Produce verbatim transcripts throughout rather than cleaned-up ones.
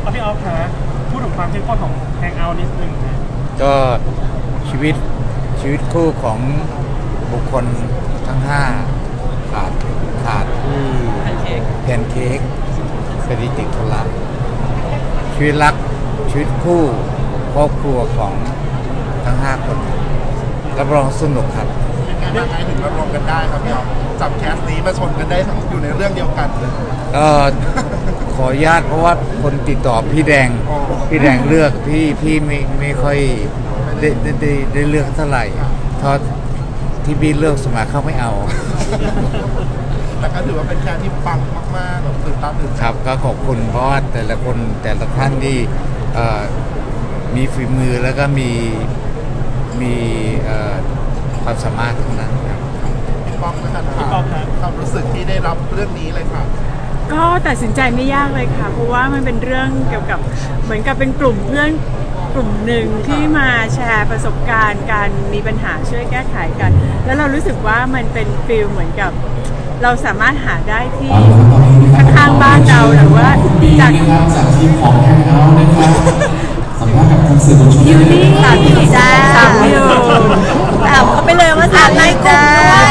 แล้วพี่ออฟคะพูดถึงความเข้มข้นของแฮงเอาท์นิดนึงนะก็ชีวิตชีวิตคู่ของบุคคลทั้งห้าขาดขาดที่แพนเค้กสถิติคนรักชีวิตรักชีวิตคู่ครอบครัวของทั้งห้าคนรับรองสนุกครับเป็นไงบ้างไงถึงมารวมกันได้ครับพี่ออฟจับแคสนี้มาชนกันได้ทั้งอยู่ในเรื่องเดียวกันก็ขออนุญาตเพราะว่าคนติดต่อพี่แดงพี่แดงเลือกพี่พี่ไม่ไม่ค่อยได้ได้ได้เลือกเท่าไหร่เพราะที่พี่เลือกสมัครเขาไม่เอาแต่ก็ถือว่าเป็นแคสที่ปังมากๆแบบตื่นตาตื่นครับก็ขอบคุณเพราะว่าแต่ละคนแต่ละท่านนี่มีฝีมือแล้วก็มีมีความสามารถทั้งนั้นครับพี่ป้องนะครับความรู้สึกที่ได้รับเรื่องนี้เลยค่ะก็ตัดสินใจไม่ยากเลยค่ะเพราะว่ามันเป็นเรื่องเกี่ยวกับเหมือนกับเป็นกลุ่มเพื่อนกลุ่มหนึ่งที่มาแชร์ประสบการณ์การมีปัญหาช่วยแก้ไขกันแล้วเรารู้สึกว่ามันเป็นฟีลเหมือนกับเราสามารถหาได้ที่ข้างๆบ้านเราหรือว่าจากจากทีมของแฮงเอาท์นะครับสัมภาษณ์กับทางสื่อมวลชนอยู่นี่สามที่จ้าสามอยู่ถามเขาไปเลยว่าสามไลค์จ้า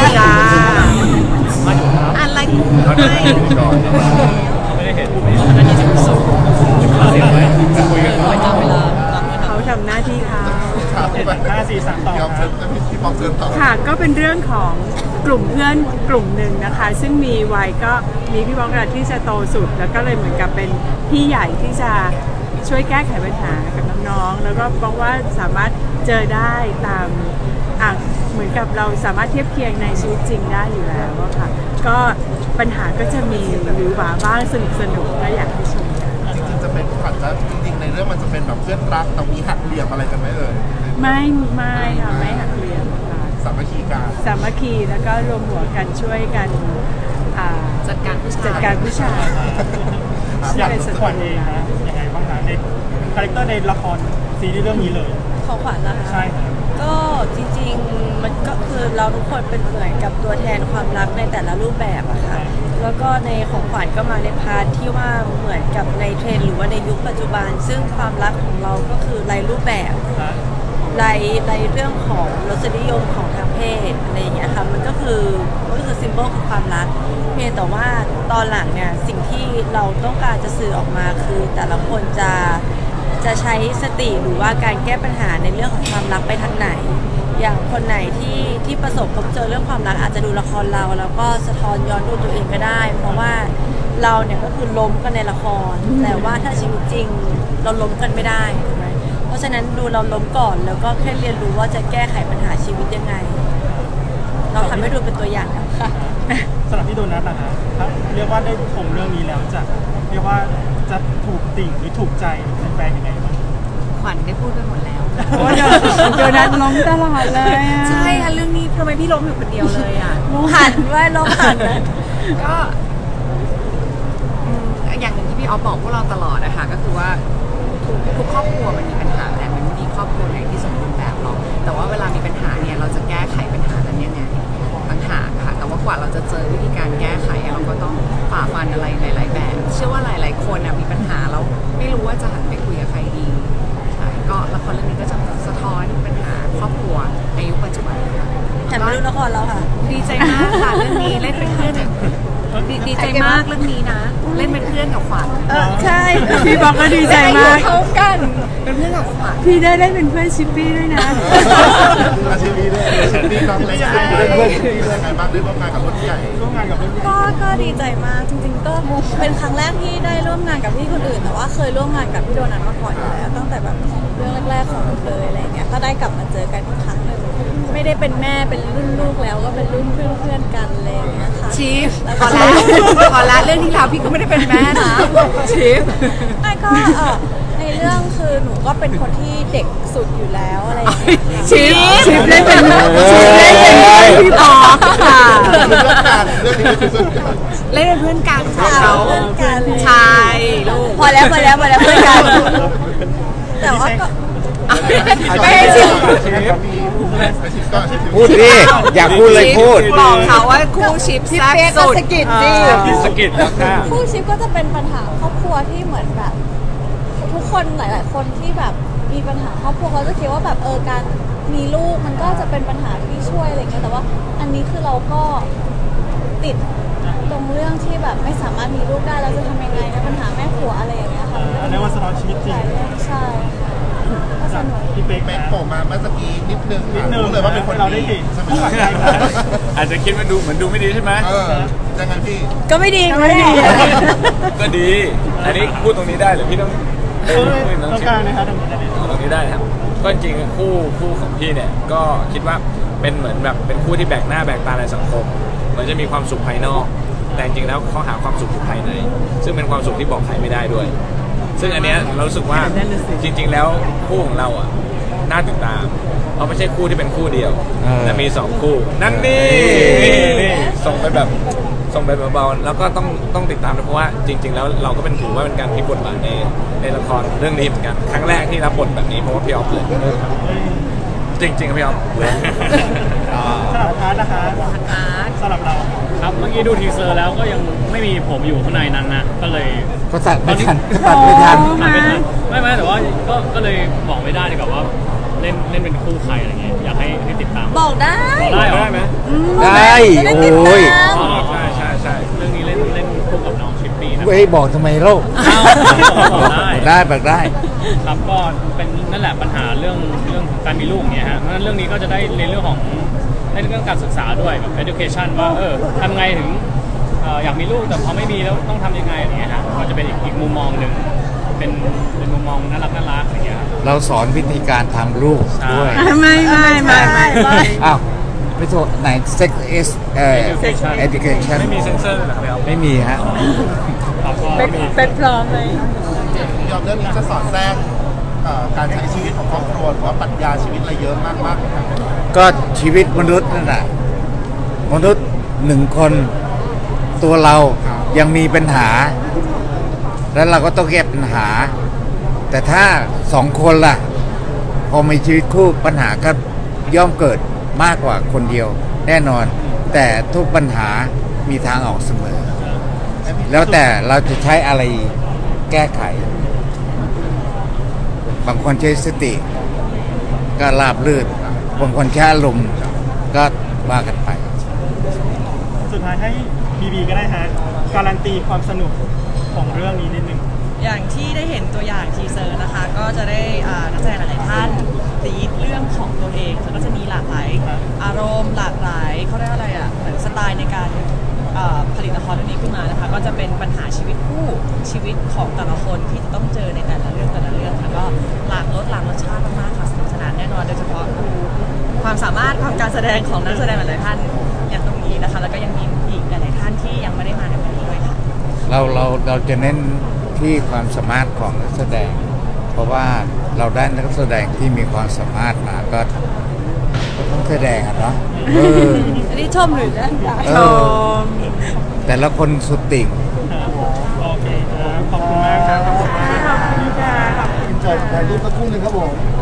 อ่านไลค์ด้วยไม่ได้เห็นอันนี้จะเป็นสูงจะคุยกันไว้จำเวลาเขาทำหน้าที่ค่ะห้าสี่สามต่อค่ะก็เป็นเรื่องของกลุ่มเพื่อนกลุ่มหนึ่งนะคะซึ่งมีวัยก็มีพี่บอกที่จะโตสุดแล้วก็เลยเหมือนกับเป็นพี่ใหญ่ที่จะช่วยแก้ไขปัญหากับน้องๆแล้วก็บอกว่าสามารถเจอได้ตามอ่ะเหมือนกับเราสามารถเทียบเคียงในชีวิตจริงได้อยู่แล้วค่ะก็ปัญหาก็จะมีหรือหวาบ้างสนุกสนุกก็อยากให้ชมกันจริงๆจะเป็นขวัญจะจริงๆในเรื่องมันจะเป็นแบบเพื่อนรักแต่มีหักเหลี่ยมอะไรกันไหมเอ่ยไม่ไม่ค่ะไม่หักเหลี่ยมค่ะสามัคคีกันสามัคคีแล้วก็รวมหัวกันช่วยกันจัดการผู้ชายจัดการผู้ชายอยากขวัญเองนะยังไงบ้างนะในคาแรคเตอร์ในละครซีรีส์เรื่องนี้เลยของขวัญนะคะใช่ก็จริงๆมันก็คือเราทุกคนเป็นเหมือนกับตัวแทนความรักในแต่ละรูปแบบอะค่ะแล้วก็ในของขวัญก็มาในพาร์ทที่ว่าเหมือนกับในเทรนด์หรือว่าในยุคปัจจุบันซึ่งความรักของเราก็คือรายรูปแบบรายรายเรื่องของรสนิยมของทางเพศอะไรอย่างเงี้ยค่ะมันก็คือมันก็คือซิมโบลของความรักเพียงแต่ว่าตอนหลังเนี่ยสิ่งที่เราต้องการจะสื่อออกมาคือแต่ละคนจะจะใช้สติหรือว่าการแก้ปัญหาในเรื่องของความรักไปทางไหนอย่างคนไหนที่ที่ประสบพบเจอเรื่องความรักอาจจะดูละครเราแล้วก็สะท้อนย้อนดูตัวเองก็ได้เพราะว่าเราเนี่ยก็คือล้มกันในละครแต่ว่าถ้าชีวิตจริงเราล้มกันไม่ได้ถูกไหมเพราะฉะนั้นดูเราล้มก่อนแล้วก็แค่เรียนรู้ว่าจะแก้ไขปัญหาชีวิตยังไงเราทำให้ดูเป็นตัวอย่างค่ะสำหรับพี่โดนัทนะคะเรียกว่าได้ชมเรื่องนี้แล้วจะเรียกว่าจะถูกติ่งหรือถูกใจแฟนยังไงบ้างขวัญได้พูดไปหมดแล้วโดนัทล้มตลอดเลยใช่ค่ะเรื่องนี้ทำไมพี่ล้มอยู่คนเดียวเลยอ่ะหันว่าล้มหันนะก็อย่างหนึ่งที่พี่ออฟบอกพวกเราตลอดนะคะก็คือว่าทุกทุกครอบครัวมันมีปัญหาแต่มันไม่มีครอบครัวไหนที่สมบูรณ์แบบหรอกแต่ว่าเวลามีปัญหาเนี่ยเราจะแก้ไขปัญหานั้นยังไงปัญหาค่ะแต่ว่ากว่าเราจะเจอวิธีการแก้ไขเราก็ต้องฝ่าฟันอะไรหลายๆแบบเชื่อว่าหลายๆคนมีปัญหาแล้วไม่รู้ว่าจะหันไปคุยกับใครดีใช่ก็ละครเรื่องนี้ก็จะสะท้อนปัญหาครอบครัวในยุคปัจจุบันแต่ไม่รู้ละครแล้วค่ะดีใจมากค่ะเรื่องนี้เล่นเป็นเพื่อนดีใจมากเรื่องนี้นะเล่นเป็นเพื่อนกับขวัญใช่พี่บอกก็ดีใจมากเขากันเป็นเพื่อนกับขวัญพี่ได้เล่นเป็นเพื่อนชิปปี้ด้วยนะชิปปี้ด้วยชิปปี้น้องเล่นเพื่อนชิปปี้ยังไงบ้างได้ร่วมงานกับคนใหญ่ร่วมงานกับคนก็ก็ดีใจมากจริงๆก็เป็นครั้งแรกที่ได้ร่วมงานกับพี่คนอื่นแต่ว่าเคยร่วมงานกับพี่โดนัทมาก่อนอยู่แล้วตั้งแต่แบบเรื่องแรกๆของเราเลยอะไรเงี้ยก็ได้กลับมาเจอกันอีกครั้งหนึ่งไม่ได้เป็นแม่เป็นรุ่นลูกแล้วก็เป็นรุ่นเพื่อนๆกันอะไรเงี้ยค่ะชีฟขอละขอละเรื่องที่แล้วพี่ก็ไม่ได้เป็นแม่นะชีฟไม่ก็เออในเรื่องคือหนูก็เป็นคนที่เด็กสุดอยู่แล้วอะไรอย่างเงี้ยชีฟชีฟเล่นเป็นชีฟเล่นเป็นพี่พอค่ะเล่นเป็นเพื่อนกันเขาใช่พอแล้วพอแล้วพอแล้วเพื่อนกันแต่ว่าก็ไม่ให้ชิมพูดดิอยากพูดเลยพูดบอกเขาว่าคู่ชิปแซ่บสุดสกิดดิสกิดคู่ชิปก็จะเป็นปัญหาครอบครัวที่เหมือนแบบคนหลาย ๆ คนที่แบบมีปัญหาครอบครัวเขาจะคิดว่าแบบเออการมีลูกมันก็จะเป็นปัญหาที่ช่วยอะไรเงี้ยแต่ว่าอันนี้คือเราก็ติดตรงเรื่องที่แบบไม่สามารถมีลูกได้แล้วจะทำยังไงในปัญหาแม่ผัวอะไรอย่างเงี้ยค่ะอันนี้ว่าสะท้อนชีวิตจริงใช่ก็สนุกพี่เป๊กเป๊กนะโผล่มาเมื่อกี้นิดนึงนิดนึงรู้เลยว่าเป็นคนเราได้ดีเห็นใช่ไหมใช่ครับอาจจะคิดว่าดูเหมือนดูไม่ดีใช่ไหมเออยังไงพี่ก็ไม่ดีไม่ดีก็ดี อันนี้พูดตรงนี้ได้หรือพี่ต้องเออต้องการนะครับตรงนี้ได้เลยตรงนี้ได้ครับก็จริงๆคู่คู่ของพี่เนี่ยก็คิดว่าเป็นเหมือนแบบเป็นคู่ที่แบกหน้าแบกตาในสังคมเหมือนจะมีความสุขภายนอก แต่จริงๆแล้วเขาหาความสุขอยู่ภายในซึ่งเป็นความสุขที่บอกใครไม่ได้ด้วย ซึ่งอันเนี้ยเรารู้สึกว่าจริงๆแล้วคู่ของเราอ่ะน่าติดตามเพราะไม่ใช่คู่ที่เป็นคู่เดียวแต่มีสองคู่นั่นนี่นี่ส่งไปแบบส่งไปเบาๆแล้วก็ต้องต้องติดตามเพราะว่าจริงๆแล้วเราก็เป็นถือว่าเป็นการพลิกบทบาทในในละครเรื่องนี้เหมือนกันครั้งแรกที่รับบทแบบนี้เพราะว่าพี่ออฟเลยจริงๆครับพี่ออฟสำหรับพาร์ทนะคะสำหรับเราครับเมื่อกี้ดูทีเซอร์แล้วก็ยังไม่มีผมอยู่ข้างในนั้นนะก็เลยก็ตัดไม่ทันตัดไม่ทันทำไม่ทันไม่ไม่แต่ว่าก็ก็เลยบอกไม่ได้ดีกว่าว่าเล่นเล่นเป็นคู่ใครอะไรเงี้ยอยากให้ให้ติดตามบอกได้บอกได้เหรอได้ไหมได้จะได้ติดโอ้ยตามอ๋อใช่ใช่ใช่เรื่องนี้เล่นเล่นคู่กับน้องชิปปี้นะเว้ยบอกทำไมเล่าอ้าวบอกได้บอกได้บอกได้ครับก็เป็นนั่นแหละปัญหาเรื่องเรื่องการมีลูกเนี่ยฮะเพราะฉะนั้นเรื่องนี้ก็จะได้ในเรื่องของในเรื่องการศึกษาด้วยแบบ education ว่าเออทำไงถึงเอ่ออยากมีลูกแต่พอไม่มีแล้วต้องทำยังไงอะไรเงี้ยฮะมันจะเป็นอีกอีกมุมมองหนึ่งเป็นเป็นมุมมองน่ารักน่ารักอะไรเงี้ยครับเราสอนวิธีการทำลูกด้วยไม่ไม่ไม่ไม่ไม่อ้าวไม่โทษไหน sex is เอ่อ Education education ไม่มีเซ็นเซอร์เลยเหรอครับไม่มีฮะครับก็เป็นเป็นพร้อมเลยยอมเรื่องนี้จะสอนแทรกเอ่อการใช้ชีวิตของครอบครัวหรือว่าปรัชญาชีวิตอะไรเยอะมากมากๆครับก็ชีวิตมนุษย์นั่นแหละมนุษย์หนึ่งคนตัวเรายังมีปัญหา แล้วเราก็ต้องแก้ปัญหา แต่ถ้าสองคนล่ะ พอมีชีวิตคู่ปัญหาก็ย่อมเกิดมากกว่าคนเดียวแน่นอน แต่ทุกปัญหามีทางออกเสมอ แล้วแต่เราจะใช้อะไรแก้ไข บางคนใช้สติก็ราบรื่นบางคนใช้อารมณ์ก็ว่ากันไปสุดท้ายให้บีบีก็ได้ฮะการันตีความสนุกของเรื่องนี้นิดนึงอย่างที่ได้เห็นตัวอย่างทีเซอร์นะคะก็จะได้อ่านักแสดงหลายๆท่านตีเรื่องของตัวเองแล้วก็จะมีหลากหลายอารมณ์หลากหลายเขาเรียกอะไรอ่ะเหมือนสไตล์ในการอ่าผลิตละครเรื่องนี้ขึ้นมานะคะก็จะเป็นปัญหาชีวิตคู่ชีวิตของแต่ละคนที่จะต้องเจอในแต่ละเรื่องแต่ละเรื่องแล้วก็หลากรสหลากรสชาติมากๆค่ะสนุกสนานแน่นอนโดยเฉพาะดูความสามารถความการแสดงของนักแสดงหลายๆท่านอย่างตรงนี้นะคะแล้วก็ยังมีอีกหลายๆท่านที่ยังไม่ได้มาในวันนี้ด้วยค่ะเราเราเราจะเน้นที่ความสามารถของนักแสดง เพราะว่าเราได้นักแสดงที่มีความสามารถมาก็ก็ต้องแสดงอ่ะเนาะเอออันนี้ชมหรือนะเออแต่ละคนสุดติ่งโอเคครับขอบคุณมากครับขอบคุณมากอินเสิร์ตถ่ายรูปสักครู่หนึ่งครับผม